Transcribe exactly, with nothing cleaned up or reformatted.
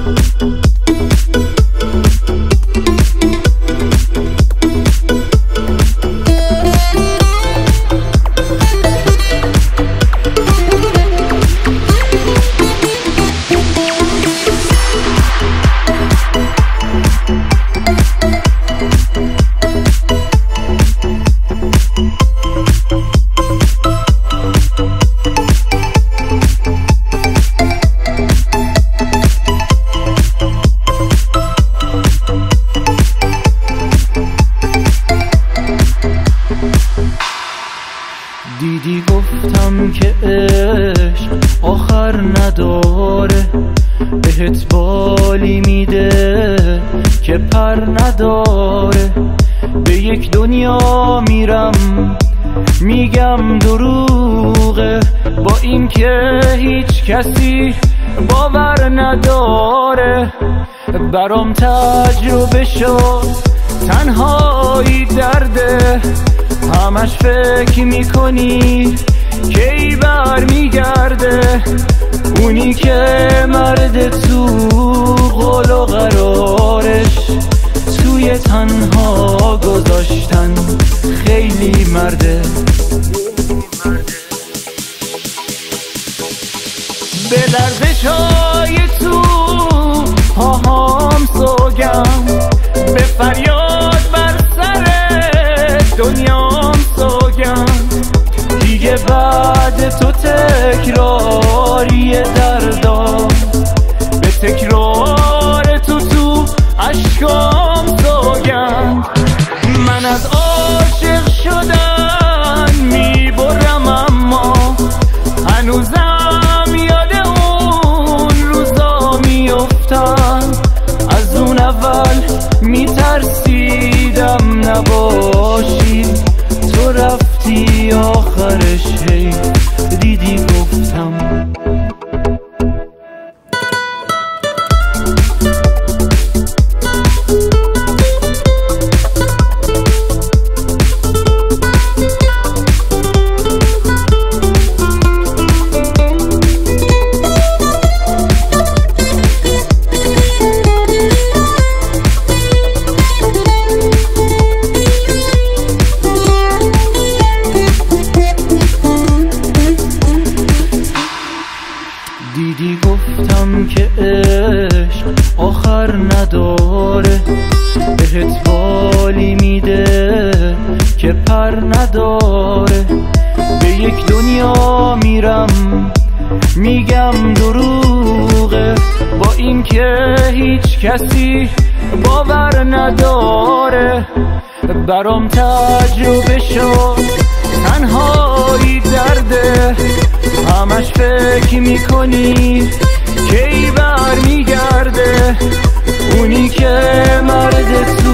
دیدی گفتم که عشق آخر نداره، بهت بالی میده که پر نداره. به یک دنیا میرم میگم دروغه، با این که هیچ کسی باور نداره. برام تجربه شد تنهایی درده، همش فکر میکنی کی بر میگرده. اونی که مرد تو قول و قرارش، توی تنها گذاشتن خیلی مرده. به درد چای تو پاهام سوگم، به فریاد بر سر دنیام سوگم. دیگه بعد تو تکراری دردام، به تکرار تو تو عشقام سوگم. من از عاشق شدن میبرم، اما هنوزم یاد اون روزا میفتم. از اون اول میترسیدم نباشی، تو رفتی آخرش هی دیدی گفتم. دیدی گفتم که عشق آخر نداره، بهت بالی میده که پر نداره. به یک دنیا میرم میگم دروغه، با این که هیچ کسی باور نداره. برام تجربه شد تنهایی درده، همش فکر میکنی کی بر میگرده. اونی که مرد